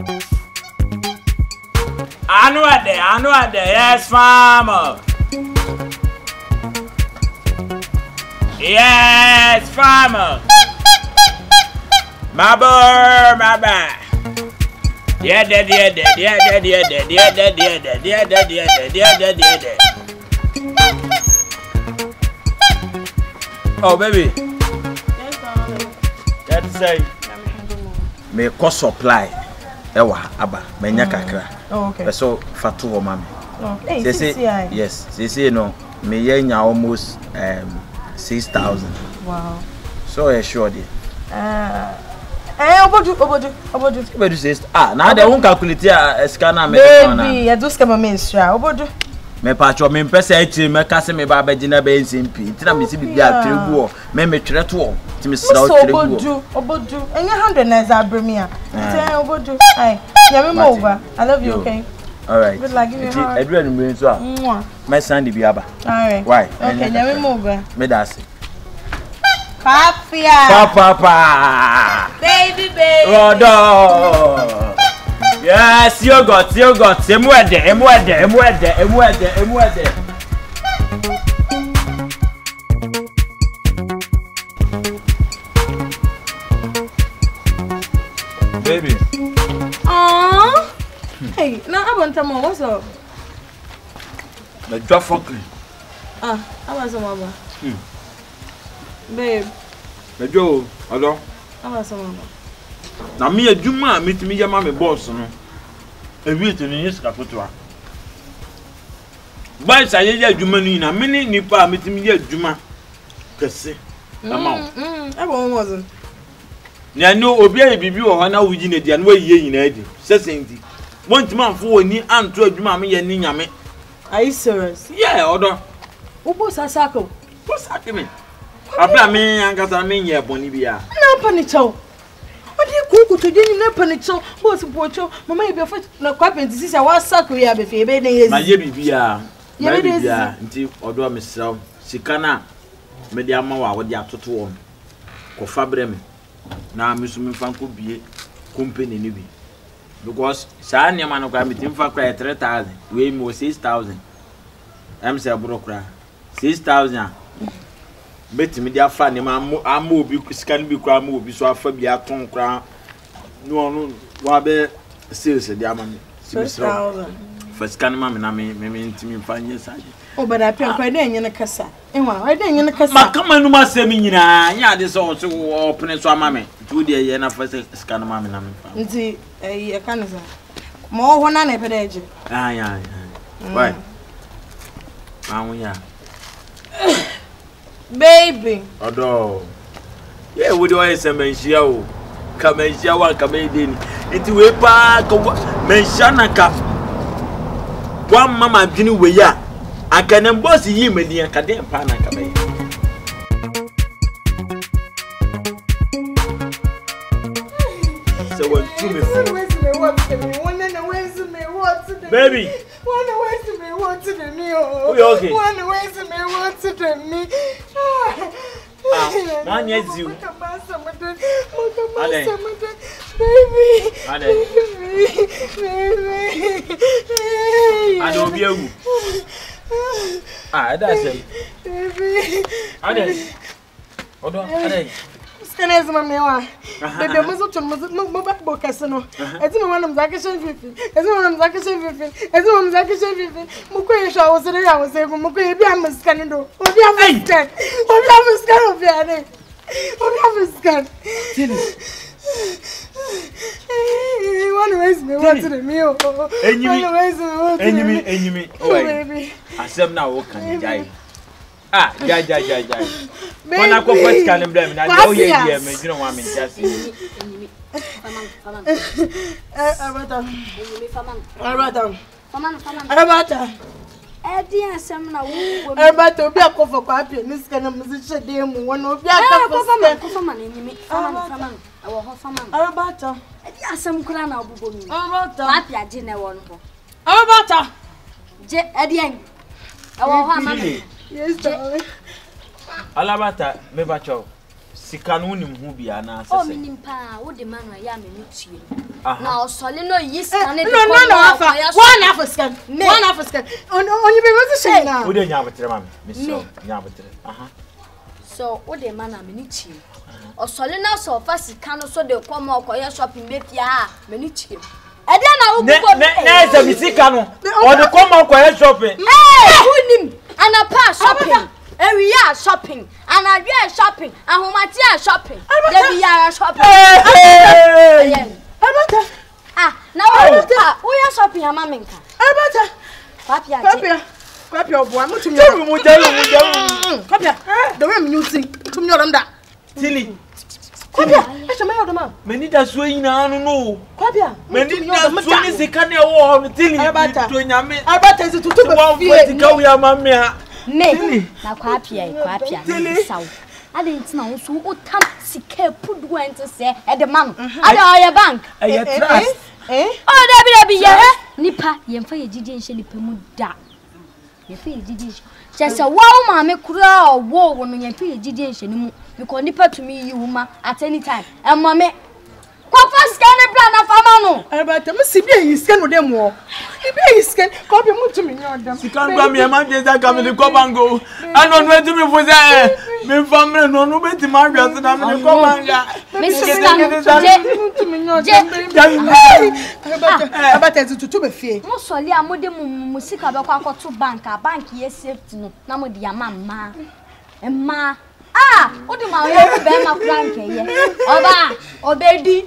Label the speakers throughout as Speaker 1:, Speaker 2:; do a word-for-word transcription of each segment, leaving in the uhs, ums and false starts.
Speaker 1: I know it there, I know it there. Yes, farmer. Yes, farmer. My boy, my boy. Yeah, yeah, yeah, yeah, yeah, yeah, yeah, yeah, yeah, yeah, yeah, yeah, yeah, yeah, yeah, yeah, yeah. Oh, baby.
Speaker 2: Yes, darling.
Speaker 1: That's say. Me cost supply. Ewa, aba, me nya kakra.
Speaker 2: Oh, okay.
Speaker 1: So fatu wo mama.
Speaker 2: Oh, hey,
Speaker 1: they say, yes, they say no. Me ye nya almost um six thousand.
Speaker 2: Wow.
Speaker 1: So I sure dey.
Speaker 2: Uh, eh, obodu, obodu, obodu.
Speaker 1: Obodu says, ah, now they won't calculate a scanner me.
Speaker 2: Baby, I just come a ministra. Obodu.
Speaker 1: Me patcho me pese echi me kase me ba begina be nsimpi. Tina me si bibia tregu o. Me me twere to o. Ti me sra o tregu o.
Speaker 2: Obodu, obodu. Enye one hundred naira abremia. Say obodu. Hi. Yeah, me over. I love you, okay?
Speaker 1: All right.
Speaker 2: Good luck. Give me a hug.
Speaker 1: Edward no so a. My son di biaba.
Speaker 2: All right.
Speaker 1: Why?
Speaker 2: Okay, yeah, me over.
Speaker 1: Me da se.
Speaker 2: Papia.
Speaker 1: Papa papa.
Speaker 2: Baby baby.
Speaker 1: Rodo. Yes, you got, you got. Emu ede, emu ede, emu ede, emu ede, emu ede. Baby.
Speaker 2: Aww. Hey, now I want some more. What's up?
Speaker 1: The drop fucking.
Speaker 2: Ah, I want some more.
Speaker 1: Hmm.
Speaker 2: Babe.
Speaker 1: The Joe, hello.
Speaker 2: I want some more.
Speaker 1: Na me adwuma metimi yama me boss no. Ebi to ni yeska fotoa. Boy say ye adwuma ni na me ni nipa metimi ye adwuma kese. Na ma.
Speaker 2: Mm. I won wasn't.
Speaker 1: Na no obi aye bibi wo na wuji na dia na wa yiye nyina adi. Sesenti. Wontima amfo oni anto adwuma me ye ni nyame.
Speaker 2: Are you serious?
Speaker 1: Yeah, odo.
Speaker 2: Ubo sasako.
Speaker 1: What sake me? Abla me ankasa me nye boni bia.
Speaker 2: Na panicho. Odi kuku to deni na panicho. Boss pocho. Mama e be fa na kwapenti sisi a wasako ya be fe be na yezi.
Speaker 1: Ma ye bibia.
Speaker 2: Ye
Speaker 1: Ma
Speaker 2: be
Speaker 1: bibia nti odo mesraw. Sika na me de ama wa wo de atoto wo. Ko fabre me. Na me so me fa ko bie company ni bi. Because sa nyama no kwa me tim fa kwa three thousand. We mo six thousand. Am say bro kra. six thousand. Beti me dia fa ne ma am obi sika ni bi kwa am obi so afa bi aton kra. No no wa be sales dia ama me.
Speaker 2: six thousand.
Speaker 1: First can ma me na me me ntimi fa nye saje.
Speaker 2: Oh, but I pay kwa dey nye na kasa. Enwa, I dey nye na kasa.
Speaker 1: Ma kama nu ma se mi nyina, nya de so so open so ama me. Tu de ye na first scan ma me na me fa.
Speaker 2: Nti eh e kan za. Mo ho na na pe dey je.
Speaker 1: Ah ya ya. Why? Ma wu ya.
Speaker 2: Baby.
Speaker 1: Odo. Ye wo de wa se menhia o. Ka menhia wa ka me de ni. Nti we pa ka menhia na ka. Wa mama dwini we ya. Akane boss yi medi ka de pa na ka me. So when to me baby.
Speaker 2: One way to me, what to the me? Oh,
Speaker 1: you okay?
Speaker 2: One way to me, what to the me?
Speaker 1: Ah, man, yes, you.
Speaker 2: Baby,
Speaker 1: I don't be a woo. Ah, that's it.
Speaker 2: Baby,
Speaker 1: I didn't. Hold on, I didn't.
Speaker 2: Scanner, mamma. Baby, I must not back book as no. As a woman of Zakashan fifteen, as a woman of Zakashan fifteen, as a woman of Zakashan fifteen. Mukoy was there. I was saying, Mukoy, be a muscano. What you have a scan? What you have a scan of your name? What you have a scan? One ways me, what's the meal? And you mean, and you mean, oh, baby. I said now, what can you die? Ah, jai jai jai jai. When I go first can blame na oh yeah yeah me you know want me just see. Faman faman. Eh abata. Enimi faman. Abata. Faman faman. Abata. Eh di asem na wo. Abata obi akofo kwa apia ni sika na muzishe dem won obi akofo faman faman enimi faman faman. Awo ho faman. Abata. Eh di asem kura na obubo mi. Abata. Apia je na won ho. Abata. Je eh di en. Awo ho amame. Yes, darling.
Speaker 1: Alabata, me bacho. Sikanu ni mhu bia na asese.
Speaker 3: Oh, minim pa, wo de manu ya me mutie. Now solid no yes can it.
Speaker 4: No no no afa. One African. One African. On on you be want to say now.
Speaker 2: Wo dey nya betre mami. Me so nya betre. Aha.
Speaker 3: So wo dey man na me ni chi. O solid na so fa sika no so dey come okoye shopping be pia me ni chi. E dey na wo go.
Speaker 2: Na ese mi sika no. O dey come okoye shopping.
Speaker 3: Eh, who nim? Ana pa shopping. We are shopping, and I are shopping, and Humatia shopping. They are shopping. Ah, now we are shopping, a mamma.
Speaker 4: Alberta,
Speaker 3: Papia,
Speaker 4: Papia, Papia, one more to me. Papia, the women you see, to me on that.
Speaker 2: Tilly,
Speaker 4: Papia, that's a man of the man.
Speaker 2: Many that's why you know.
Speaker 4: Papia,
Speaker 2: many that's a canny war, Tilly, Alberta,
Speaker 4: Alberta is to two one to go, we are mamma.
Speaker 3: Me, now Papia, Papia, Tilly. I didn't know so what time Sika put went to say at the mum. I know your bank.
Speaker 2: I trust.
Speaker 3: Eh? Oh, there be ya. Nipa, yen for your Gigi and Shelly Pemuda. You feel Gigi. Just a wow, mamma, cry or war when you feel Gigi and Shelly. You call Nipper to me, you ma, at any time. And mamma, what first can a plan of Amano?
Speaker 4: But I must see you scan with them more. If you scan, copy to me. You
Speaker 2: can't grab me a man that come in the Cobango. I don't know to me for that. Me family no no beti marry as na me come anga.
Speaker 3: Missus
Speaker 4: About it to be fair.
Speaker 3: Mo soli amode mu musika be kwa akoto bank a bank ye safety no na mo de amama. Emma ah, o de ma yo be ma frank ye. Oba, obedi.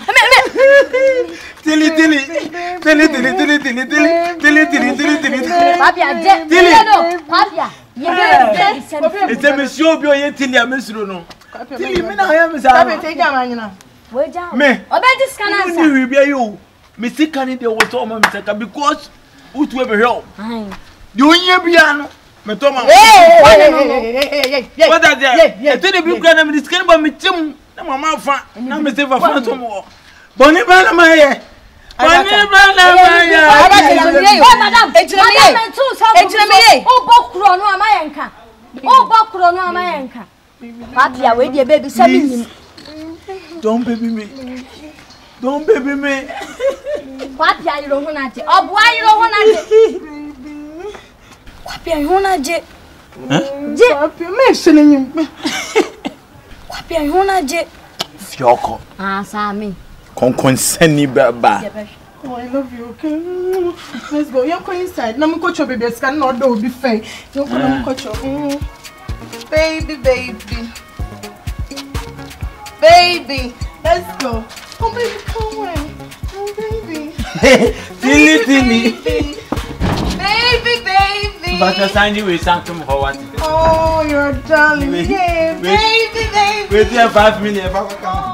Speaker 2: Tilly tilly. Tilly tilly tilly tilly tilly tilly tilly tilly.
Speaker 3: Papia je. Tilly no. Papia.
Speaker 2: It's a monsieur Bio Tilly a mesro no. Tilly me na ya me sa.
Speaker 4: Take am na.
Speaker 3: We ja.
Speaker 2: Me.
Speaker 3: Obedi scan answer.
Speaker 2: You will be you. Me see can dey water o ma me saka because who to be help.
Speaker 3: Ai.
Speaker 2: The onye bia no. Me to ma.
Speaker 4: Hey,
Speaker 2: what that there? E te dey bi kra na me scan ba me tim na mama fa. Na me say fa fa to mo. Boni ba na ma ye. Boni ba na ma ye.
Speaker 3: Oh madam, madam too say. Oh bokuro no amayenka. Oh bokuro no amayenka. Papia we dey baby say me.
Speaker 2: Don't baby me. Don't baby me.
Speaker 3: Papia you don't want to. Oh boy you don't want to. Papia you want to. Je.
Speaker 4: Papia me sene nyim.
Speaker 3: Papia you want to.
Speaker 2: Fioko.
Speaker 3: Ah sa me.
Speaker 2: Kon kon seni baba.
Speaker 4: Oh, I love you, okay? Let's go. You're going inside. Now, I'm going to baby. Scan not do be fair. You're going to mm. Baby, baby. Baby. Let's go. Oh, baby, come on. Oh, baby.
Speaker 2: Tilly, Tilly.
Speaker 4: Baby, baby.
Speaker 2: But you're signing with something for what?
Speaker 4: Oh, you're darling. Yeah, baby, baby.
Speaker 2: Wait here five minutes.